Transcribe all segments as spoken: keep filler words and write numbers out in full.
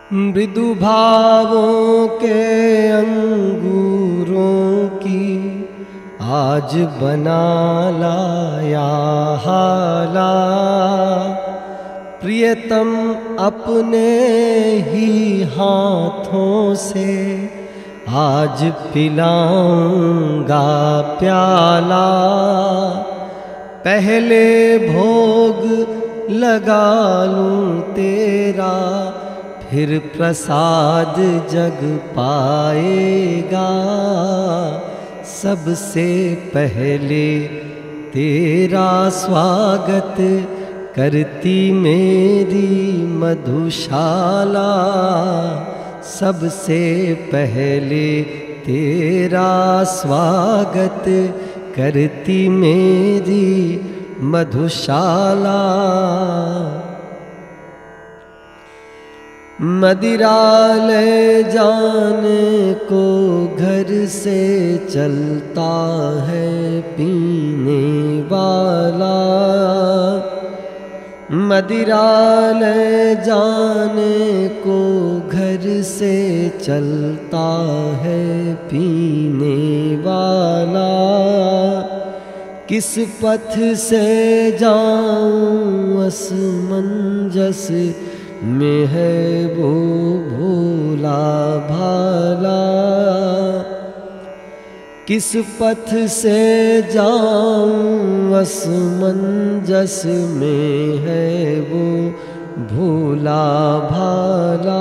मृदु भावों के अंगूरों की आज बना लाया हाला, प्रियतम अपने ही हाथों से आज पिलाऊंगा प्याला। पहले भोग लगा लूं तेरा, फिर प्रसाद जग पाएगा। सबसे पहले तेरा स्वागत करती मेरी मधुशाला। सबसे पहले तेरा स्वागत करती मेरी मधुशाला। मदिरा ले जाने को घर से चलता है पीने वाला। मदिरा ले जाने को घर से चलता है पीने वाला। किस पथ से जाऊं असमंजस में है वो भोला भाला। किस पथ से जाऊं असमंजस में है वो भोला भाला।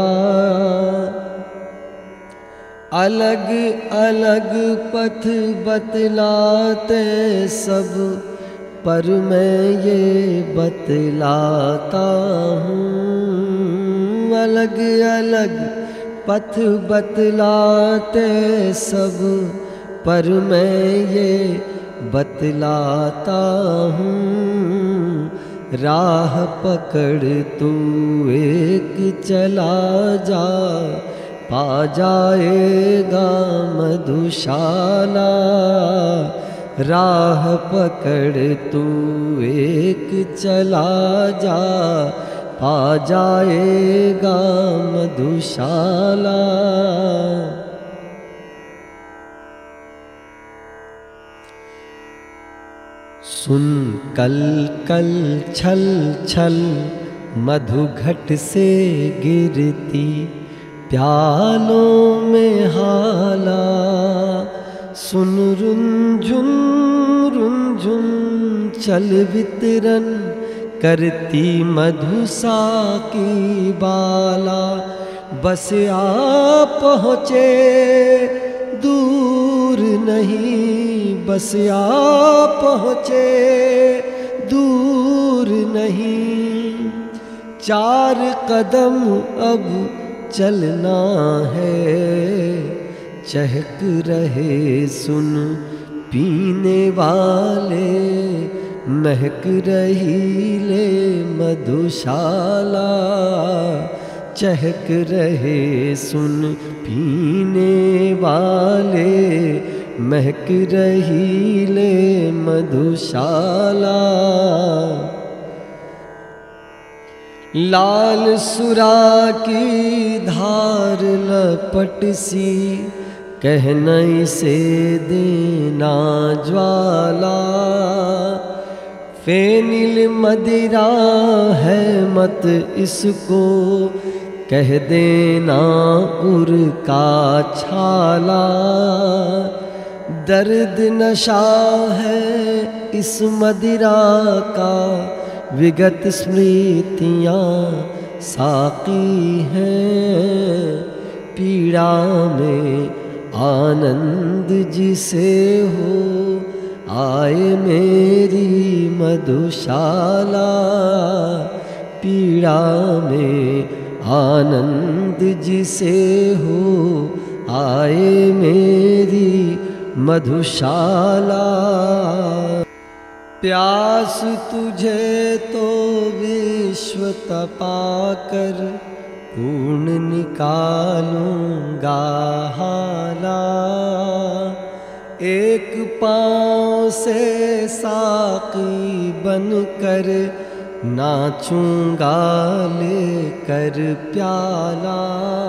अलग अलग पथ बतलाते सब, पर मैं ये बतलाता हूँ। अलग अलग पथ बतलाते सब, पर मैं ये बतलाता हूँ। राह पकड़ तू एक चला जा, पा जाएगा मधुशाला। राह पकड़ तू एक चला जा, पा जाएगा मधुशाला। सुन कल कल छल छल मधुघट से गिरती प्यालों में हाला। सुन रुंझुन रुंझुन चल वितरन करती मधुसा की बाला। बस आ पहुँचे दूर नहीं, बस आ पहुँचे दूर नहीं। चार कदम अब चलना है, चहक रहे सुन पीने वाले। महक रही ले मधुशाला, चहक रहे सुन पीने वाले। महक रही ले मधुशाला। लाल सुरा की धार लपट सी, कहने से देना ज्वाला। फेनिल मदिरा है मत इसको, कह देना उर का छाला। दर्द नशा है इस मदिरा का, विगत स्मृतियाँ साकी हैं। पीड़ा में आनंद जिसे हो, आए मेरी मधुशाला। पीड़ा में आनंद जिसे हो, आए मेरी मधुशाला। प्यास तुझे तो विश्व तपा कर पूर्ण निकालूंगा हाला। एक पाँव से साकी बनकर नाचूंगा लेकर प्याला।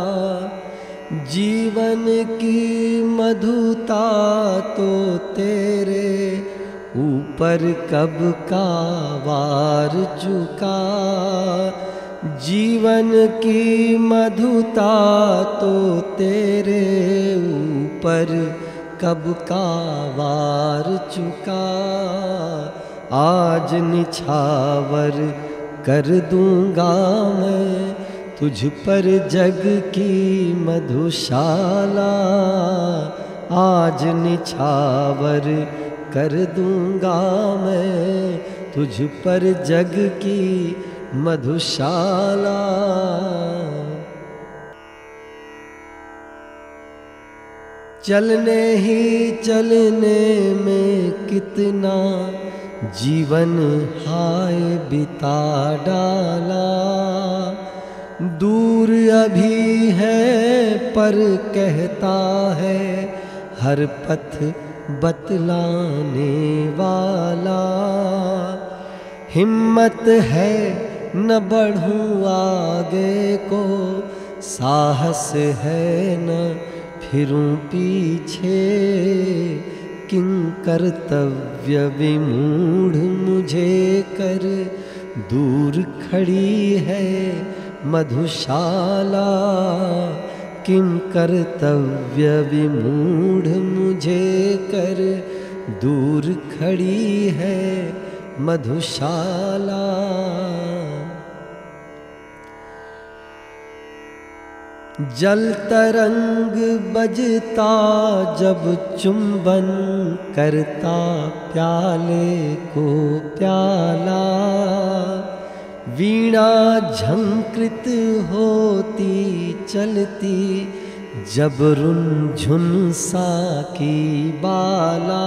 जीवन की मधुता तो तेरे ऊपर कब का वार चुका। जीवन की मधुता तो तेरे ऊपर कब का वार चुका। आज निछावर कर दूंगा मैं तुझ पर जग की मधुशाला। आज निछावर कर दूंगा मैं तुझ पर जग की मधुशाला। चलने ही चलने में कितना जीवन हाय बिता डाला। दूर अभी है पर कहता है हर पथ बतलाने वाला। हिम्मत है न बढ़ूं आगे को, साहस है न फिरूं पीछे। किं कर्तव्य विमूढ़ मुझे कर दूर खड़ी है मधुशाला। किं कर्तव्य विमूढ़ मुझे कर दूर खड़ी है मधुशाला। जल तरंग बजता जब चुंबन करता प्याले को प्याला। वीणा झंकृत होती चलती जब रुनझुन सा की बाला।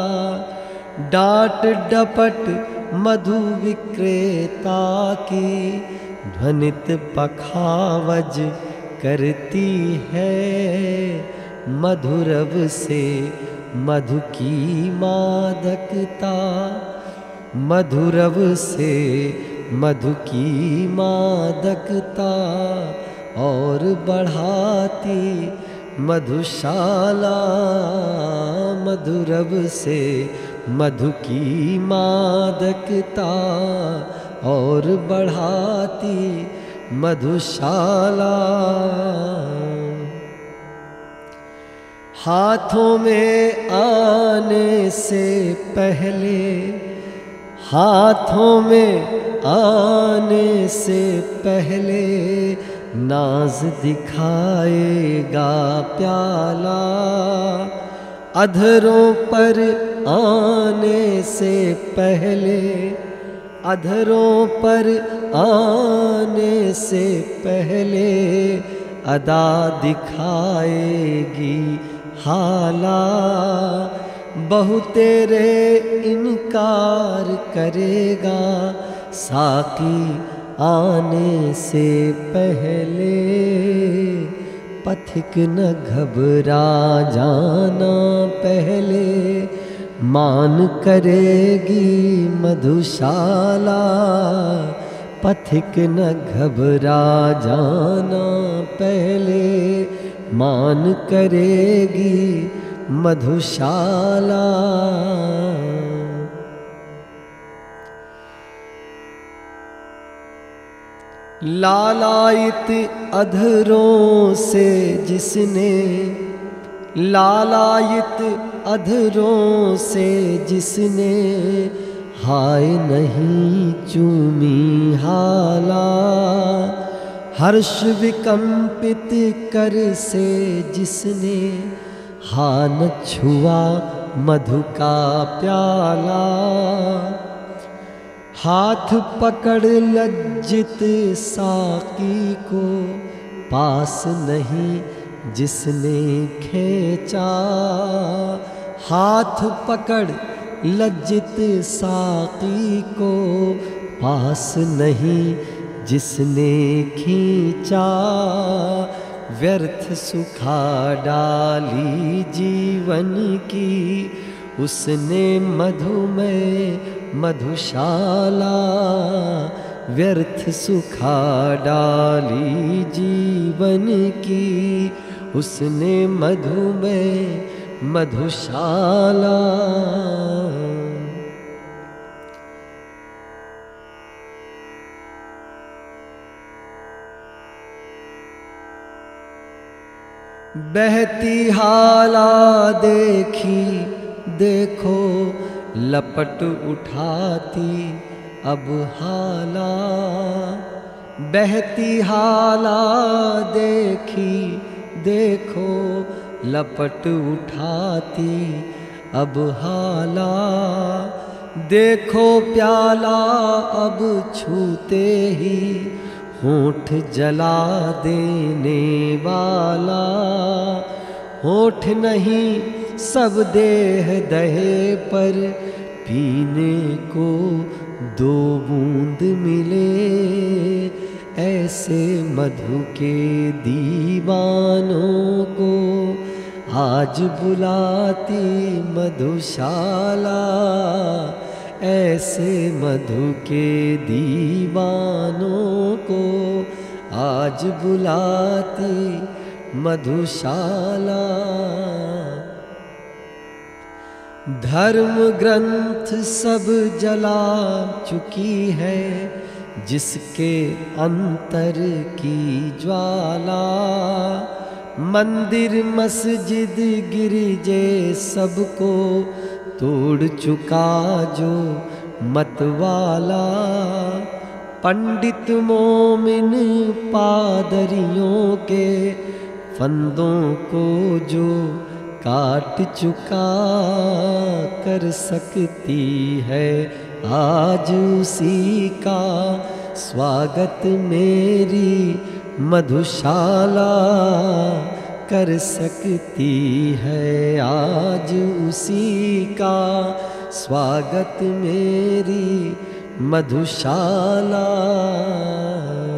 डांट डपट मधु विक्रेता की ध्वनित पखावज करती है। मधुरव से मधु की मादकता, मधुरव से मधु की मादकता और बढ़ाती मधुशाला। मधुरव से मधु की मादकता और बढ़ाती मधुशाला। हाथों में आने से पहले, हाथों में आने से पहले नाज दिखाएगा प्याला। अधरों पर आने से पहले, अधरों पर आने से पहले अदा दिखाएगी हाला। बहु तेरे इनकार करेगा साकी आने से पहले। पथिक न घबरा जाना पहले, मान करेगी मधुशाला। पथिक न घबरा जाना पहले, मान करेगी मधुशाला। लालायित अधरों से जिसने, लालायित अधरों से जिसने हाय नहीं चूमी हाला। हर्ष विकंपित कर से जिसने हान छुआ मधु का प्याला। हाथ पकड़ लज्जित साकी को पास नहीं जिसने खींचा। हाथ पकड़ लज्जित साकी को पास नहीं जिसने खींचा। व्यर्थ सुखा डाली जीवन की उसने मधु में मधुशाला, व्यर्थ सुखा डाली जीवन की उसने मधु में मधुशाला। बहती हाला देखी देखो लपट उठाती अब हाला, बहती हाला देखी देखो लपट उठाती अब हाला, देखो प्याला अब छूते ही होठ जला देने वाला, होठ नहीं सब देह दहे पर पीने को दो बूंद मिले, ऐसे मधु के दीवानों को आज बुलाती मधुशाला, ऐसे मधु के दीवानों को आज बुलाती मधुशाला। धर्म ग्रंथ सब जला चुकी है जिसके अंतर की ज्वाला, मंदिर मस्जिद गिरजे सबको तोड़ चुका जो मतवाला, पंडित मोमिन पादरियों के फंदों को जो काट चुका, कर सकती है आज उसी का स्वागत मेरी मधुशाला, कर सकती है आज उसी का स्वागत मेरी मधुशाला।